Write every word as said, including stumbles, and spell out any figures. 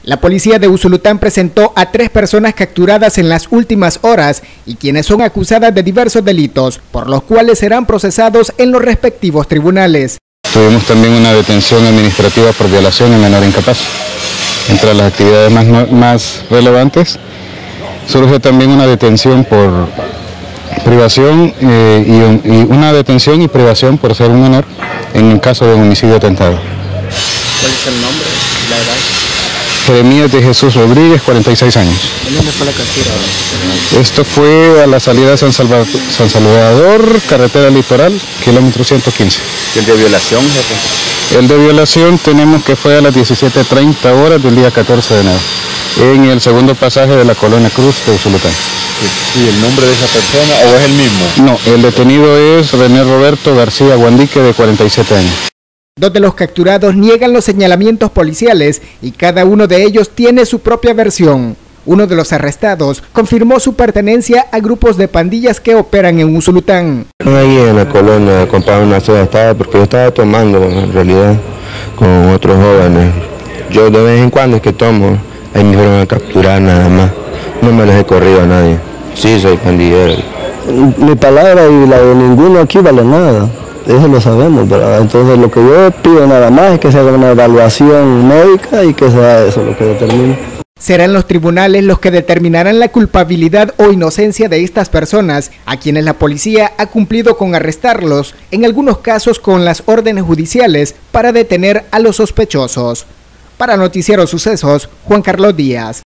La policía de Usulután presentó a tres personas capturadas en las últimas horas y quienes son acusadas de diversos delitos, por los cuales serán procesados en los respectivos tribunales. Tuvimos también una detención administrativa por violación en menor incapaz. Entre las actividades más, más relevantes surge también una detención por privación eh, y, un, y una detención y privación por ser un menor en el caso de homicidio atentado. ¿Cuál es el nombre y la edad? Jeremías de Jesús Rodríguez, cuarenta y seis años. ¿En dónde fue la captura? Esto fue a la salida de San Salvador, San Salvador, carretera litoral, kilómetro ciento quince. ¿Y el de violación, jefe? El de violación tenemos que fue a las diecisiete treinta horas del día catorce de enero, en el segundo pasaje de la Colonia Cruz de Usulután. ¿Y el nombre de esa persona o es el mismo? No, el detenido es René Roberto García Guandique, de cuarenta y siete años. Dos de los capturados niegan los señalamientos policiales y cada uno de ellos tiene su propia versión. Uno de los arrestados confirmó su pertenencia a grupos de pandillas que operan en Usulután. Ahí en la colonia compraron una soda, estaba porque yo estaba tomando en realidad con otros jóvenes. Yo de vez en cuando es que tomo, ahí me fueron a capturar nada más. No me les he corrido a nadie. Sí, soy pandillero. Mi palabra y la de ninguno aquí vale nada. Eso lo sabemos, ¿verdad? Entonces lo que yo pido nada más es que se haga una evaluación médica y que sea eso lo que determine. Serán los tribunales los que determinarán la culpabilidad o inocencia de estas personas, a quienes la policía ha cumplido con arrestarlos, en algunos casos con las órdenes judiciales, para detener a los sospechosos. Para Noticiero Sucesos, Juan Carlos Díaz.